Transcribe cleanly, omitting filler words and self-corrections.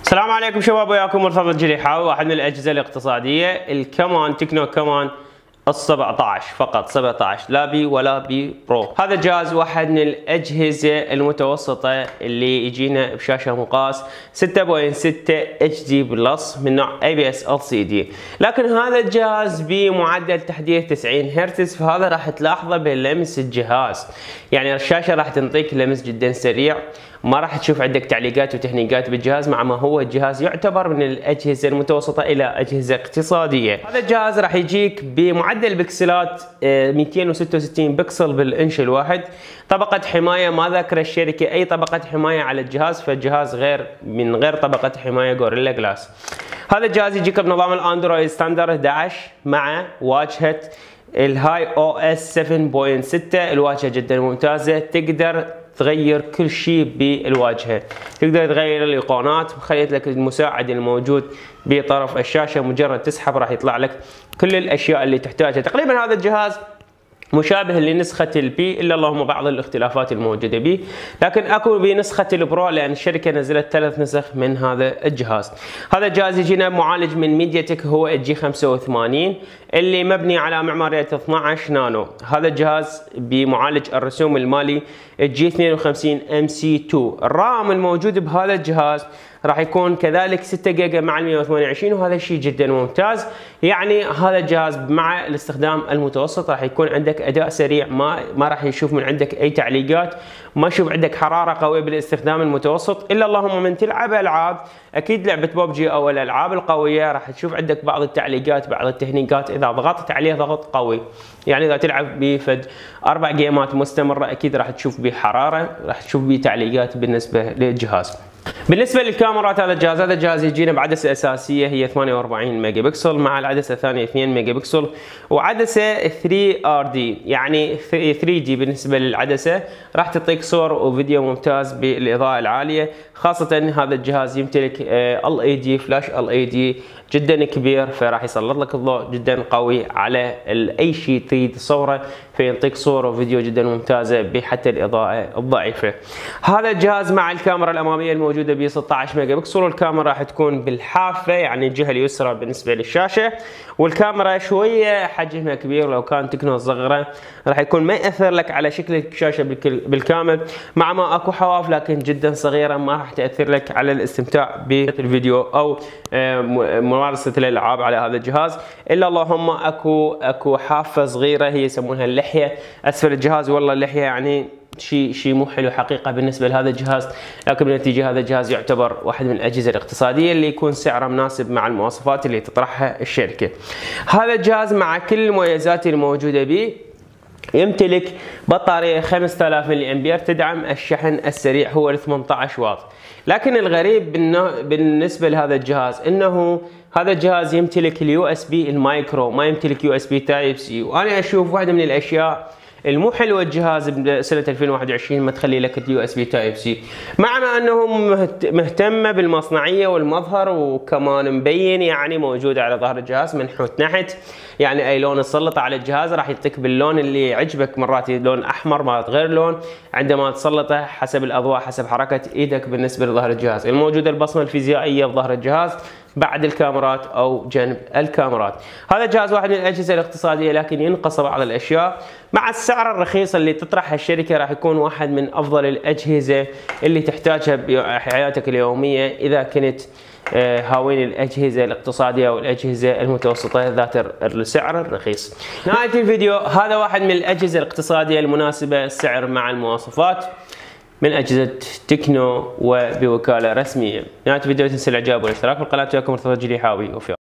السلام عليكم شباب، وياكم مرتضى الجريحاوي، واحد من الاجهزه الاقتصاديه الكمان تكنو كمان ال17 فقط، 17 لا بي ولا بي برو. هذا الجهاز واحد من الاجهزه المتوسطه اللي يجينا بشاشه مقاس 6.6 HD بلس من نوع ABS LCD، لكن هذا الجهاز بمعدل تحديث 90 هرتز، فهذا راح تلاحظه بلمس الجهاز. يعني الشاشه راح تنطيك لمس جدا سريع، ما راح تشوف عندك تعليقات وتهنيجات بالجهاز، مع ما هو الجهاز يعتبر من الاجهزه المتوسطه الى اجهزه اقتصاديه. هذا الجهاز راح يجيك بمعدل بكسلات 266 بكسل بالانش الواحد. طبقه حمايه ما ذاكره الشركه اي طبقه حمايه على الجهاز، فالجهاز من غير طبقه حمايه غوريلا جلاس. هذا الجهاز يجيك بنظام الاندرويد ستاندرد 11 مع واجهه الهاي او اس 7.6. الواجهه جدا ممتازه، تقدر تغير كل شيء بالواجهه، تقدر تغير الايقونات، خليت لك المساعد الموجود بطرف الشاشه، مجرد تسحب راح يطلع لك كل الاشياء اللي تحتاجها. تقريبا هذا الجهاز مشابه لنسخة البي، إلا اللهم بعض الاختلافات الموجودة به، لكن أكو بنسخة البرو لأن الشركة نزلت 3 نسخ من هذا الجهاز. هذا الجهاز يجينا معالج من ميدياتك، هو الجي 85 اللي مبني على معمارية 12 نانو. هذا الجهاز بمعالج الرسوم المالي الجي 52 MC2. الرام الموجود بهذا الجهاز راح يكون كذلك 6 جيجا مع ال 128، وهذا شيء جدا ممتاز. يعني هذا الجهاز مع الاستخدام المتوسط راح يكون عندك اداء سريع، ما راح يشوف من عندك اي تعليقات، ما يشوف عندك حراره قويه بالاستخدام المتوسط، الا اللهم من تلعب العاب اكيد لعبه ببجي او الالعاب القويه راح تشوف عندك بعض التعليقات، بعض التهنيجات اذا ضغطت عليه ضغط قوي. يعني اذا تلعب بفد 4 جيمات مستمره اكيد راح تشوف به حراره، راح تشوف به تعليقات بالنسبه للجهاز. بالنسبه للكاميرات، هذا الجهاز يجينا بعدسه اساسيه هي 48 ميجا بكسل، مع العدسه الثانيه 2 ميجا بكسل، وعدسه 3RD يعني 3D. بالنسبه للعدسه راح تعطيك صور وفيديو ممتاز بالاضاءه العاليه، خاصه هذا الجهاز يمتلك LED فلاش LED جدا كبير، فراح يسلط لك الضوء جدا قوي على اي شيء تريد تصوره، فيعطيك صوره وفيديو جدا ممتازه بحتى الاضاءه الضعيفه. هذا الجهاز مع الكاميرا الاماميه الموجوده ب 16 ميجا بكسل، والكاميرا راح تكون بالحافه يعني الجهه اليسرى بالنسبه للشاشه، والكاميرا شويه حجمها كبير، لو كان تكنو صغيره راح يكون ما ياثر لك على شكل الشاشه بالكامل، مع ما اكو حواف لكن جدا صغيره ما راح تاثر لك على الاستمتاع بالفيديو او ممارسه الالعاب على هذا الجهاز. الا اللهم اكو حافه صغيره هي يسمونها اللحيه اسفل الجهاز، والله اللحيه يعني شيء مو حلو حقيقه بالنسبه لهذا الجهاز، لكن بالنتيجه هذا الجهاز يعتبر واحد من الاجهزه الاقتصاديه اللي يكون سعره مناسب مع المواصفات اللي تطرحها الشركه. هذا الجهاز مع كل المميزات الموجوده به يمتلك بطاريه 5000 ملي امبير تدعم الشحن السريع، هو 18 واط. لكن الغريب بالنسبه لهذا الجهاز انه هذا الجهاز يمتلك اليو اس بي المايكرو، ما يمتلك يو اس بي تايب سي، وانا اشوف واحده من الاشياء المو حلوه الجهاز بسنه 2021 ما تخلي لك اليو اس بي تايب سي، مع ما انه مهتمه بالمصنعيه والمظهر، وكمان مبين يعني موجود على ظهر الجهاز منحوت نحت، يعني اي لون تسلطه على الجهاز راح يعطيك باللون اللي يعجبك، مرات لون احمر مرات غير لون، عندما تسلطه حسب الاضواء حسب حركه ايدك. بالنسبه لظهر الجهاز الموجوده البصمه الفيزيائيه بظهر الجهاز بعد الكاميرات او جنب الكاميرات. هذا الجهاز واحد من الاجهزه الاقتصاديه لكن ينقص بعض الاشياء، مع السعر الرخيص اللي تطرحها الشركه راح يكون واحد من افضل الاجهزه اللي تحتاجها بحياتك اليوميه اذا كنت هاوين الاجهزه الاقتصاديه والاجهزه المتوسطه ذات السعر الرخيص. نهايه الفيديو، هذا واحد من الاجهزه الاقتصاديه المناسبه السعر مع المواصفات من اجهزه تكنو وبوكاله رسميه. نهايه الفيديو لا تنسى الاعجاب والاشتراك بالقناه. وياكم مرتضى الجريحاوي.